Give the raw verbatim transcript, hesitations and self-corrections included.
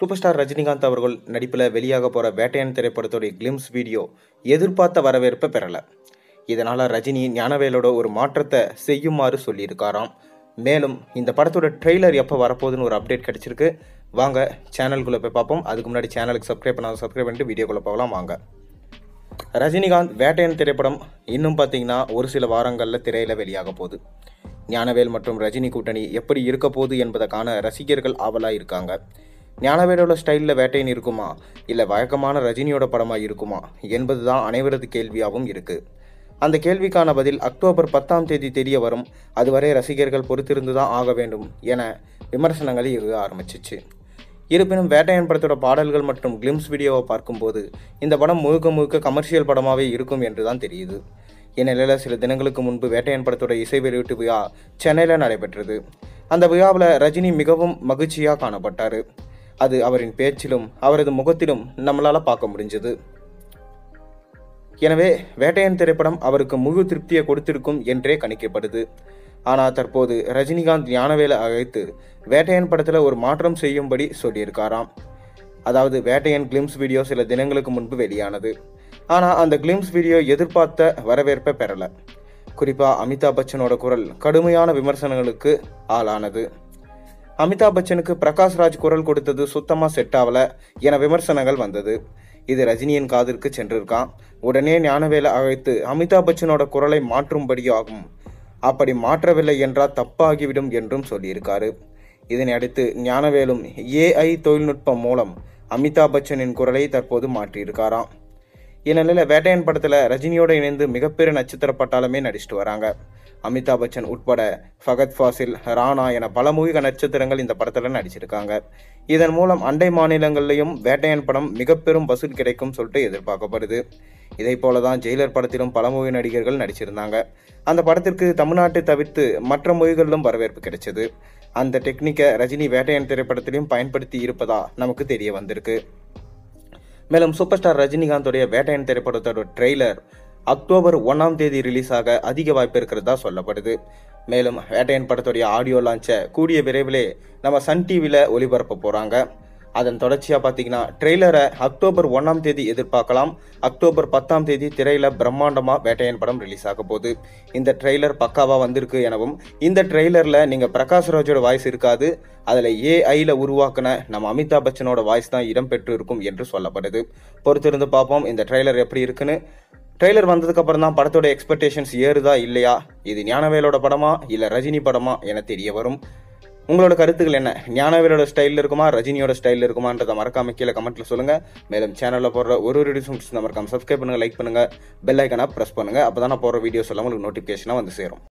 Super star Rajinikanth அவர்கள் நடிப்பில் வெளியாக போகிற வேட்டையன் திரைப்படத்துடைய கிளிம்ஸ் வீடியோ எதிர்பார்த்த வரவேற்பை பெறலை. இதனால் ரஜினி ஞானவேலோட ஒரு மாற்றத்தை செய்யுமாறு சொல்லியிருக்காராம். மேலும் இந்த படத்தோட ட்ரெய்லர் எப்போ வரப்போகுதுன்னு ஒரு அப்டேட் கிடச்சிருக்கு. வாங்க சேனலுக்குள்ளே போய் பார்ப்போம். அதுக்கு முன்னாடி சேனலுக்கு சப்ஸ்கிரைப் பண்ணாத சப்ஸ்கிரைப் பண்ணிட்டு வீடியோக்குள்ளே போகலாம் வாங்க. ரஜினிகாந்த் வேட்டையன் திரைப்படம் இன்னும் பார்த்தீங்கன்னா ஒரு சில வாரங்களில் திரையில் வெளியாக போகுது. ஞானவேல் மற்றும் ரஜினி கூட்டணி எப்படி இருக்க போகுது என்பதை காண ரசிகர்கள் ஆவலாக இருக்காங்க. ஞானவேலோட ஸ்டைலில் வேட்டையன் இருக்குமா இல்லை வழக்கமான ரஜினியோட படமாக இருக்குமா என்பது தான் அனைவரது கேள்வியாகவும் இருக்குது. அந்த கேள்விக்கான பதில் அக்டோபர் பத்தாம் தேதி தெரிய வரும். அதுவரை ரசிகர்கள் பொறுத்திருந்து தான் ஆக வேண்டும் என விமர்சனங்கள் இருக்க ஆரம்பிச்சிச்சு. இருப்பினும் வேட்டையன் படத்தோட பாடல்கள் மற்றும் கிளிம்ஸ் வீடியோவை பார்க்கும்போது இந்த படம் முழுக்க முழுக்க கமர்ஷியல் படமாகவே இருக்கும் என்று தான் தெரியுது. இந்நிலையில் சில தினங்களுக்கு முன்பு வேட்டையன் படத்தோட இசை வெளியீட்டு விழா சென்னையில் நடைபெற்றது. அந்த விழாவில் ரஜினி மிகவும் மகிழ்ச்சியாக காணப்பட்டார். அது அவரின் பேச்சிலும் அவரது முகத்திலும் நம்மளால் பார்க்க முடிஞ்சது. எனவே வேட்டையன் திரைப்படம் அவருக்கு முழு திருப்தியை கொடுத்திருக்கும் என்றே கணிக்கப்படுது. ஆனால் தற்போது ரஜினிகாந்த் ஞானவேலை அழைத்து வேட்டையன் படத்தில் ஒரு மாற்றம் செய்யும்படி சொல்லியிருக்காராம். அதாவது வேட்டையன் கிளிம்ஸ் வீடியோ சில தினங்களுக்கு முன்பு வெளியானது. ஆனால் அந்த கிளிம்ஸ் வீடியோ எதிர்பார்த்த வரவேற்பை பெறலை. குறிப்பாக அமிதாப் பச்சனோட குரல் கடுமையான விமர்சனங்களுக்கு ஆளானது. அமிதாப் பச்சனுக்கு பிரகாஷ் ராஜ் குரல் கொடுத்தது சுத்தமாக செட் ஆகலை என விமர்சனங்கள் வந்தது. இது ரஜினியின் காதிற்கு சென்றிருக்கான். உடனே ஞானவேலை அழைத்து அமிதாப் பச்சனோட குரலை மாற்றும்படியாகும். அப்படி மாற்றவில்லை என்றால் தப்பாகிவிடும் என்றும் சொல்லியிருக்காரு. இதனை அடுத்து ஞானவேலும் ஏஐ தொழில்நுட்பம் மூலம் அமிதாப் பச்சனின் குரலை தற்போது மாற்றியிருக்காராம். இந்நிலையில் வேட்டையன் படத்தில் ரஜினியோடு இணைந்து மிகப்பெரிய நட்சத்திர பட்டாளமே நடிச்சிட்டு வராங்க. அமிதாப் பச்சன் உட்பட ஃபகத் ஃபாசில், ராணா என பல மூவிக நட்சத்திரங்கள் இந்த படத்தில் நடிச்சிருக்காங்க. இதன் மூலம் அண்டை மாநிலங்களிலையும் வேட்டையன் படம் மிக பெரும் வசூல் கிடைக்கும் சொல்லிட்டு எதிர்பார்க்கப்படுது. இதே போல தான் ஜெயிலர் படத்திலும் பல மூவி நடிகர்கள் நடிச்சிருந்தாங்க. அந்த படத்திற்கு தமிழ்நாட்டை தவிர்த்து மற்ற மொழிகளிலும் வரவேற்பு கிடைச்சது. அந்த டெக்னிக்கை ரஜினி வேட்டையன் திரைப்படத்திலையும் பயன்படுத்தி இருப்பதா நமக்கு தெரிய வந்திருக்கு. மேலும் சூப்பர் ஸ்டார் ரஜினிகாந்தோடைய வேட்டையன் திரைப்படத்தோட ட்ரெய்லர் அக்டோபர் ஒன்றாம் தேதி ரிலீஸ் ஆக அதிக வாய்ப்பு இருக்கிறதா சொல்லப்படுது. மேலும் வேட்டையன் படத்துடைய ஆடியோ லான்ச்சை கூடிய விரைவிலே நம்ம சன் டிவியில் ஒளிபரப்ப போகிறாங்க. அதன் தொடர்ச்சியாக பார்த்தீங்கன்னா ட்ரெய்லரை அக்டோபர் ஒன்றாம் தேதி எதிர்பார்க்கலாம். அக்டோபர் பத்தாம் தேதி திரையில் பிரம்மாண்டமாக வேட்டையன் படம் ரிலீஸ் ஆக போகுது. இந்த ட்ரெய்லர் பக்காவாக வந்திருக்கு எனவும் இந்த ட்ரெய்லரில் நீங்கள் பிரகாஷ் ராஜோட வாய்ஸ் இருக்காது, அதில் ஏஐயில் உருவாக்கின நம்ம அமிதாப் பச்சனோட வாய்ஸ் தான் இடம்பெற்று இருக்கும் என்று சொல்லப்படுது. பொறுத்திருந்து பார்ப்போம் இந்த ட்ரெய்லர் எப்படி இருக்குன்னு. ட்ரெய்லர் வந்ததுக்கு அப்புறம் தான் படத்தோட எக்ஸ்பெக்டேஷன்ஸ் ஏறுதா இல்லையா, இது ஞானவேலோட படமா இல்லை ரஜினி படமா என தெரிய வரும். உங்களோட கருத்துக்கள் என்ன? ஞானவேலோட ஸ்டைலில் இருக்குமா ரஜினியோட ஸ்டைலில் இருக்குமான்றதை மறக்காம கீழே கமெண்ட்டில் சொல்லுங்கள். மேலும் சேனலில் போடுற ஒரு ஒரு வீடியோஸ் மறக்காம சப்ஸ்கிரைப் பண்ணுங்கள், லைக் பண்ணுங்கள், பெல் ஐக்கனை ப்ரெஸ் பண்ணுங்கள். அப்போ தான் நான் போடுற வீடியோஸ் எல்லாம் உங்களுக்கு நோட்டிஃபிகேஷனாக வந்து சேரும்.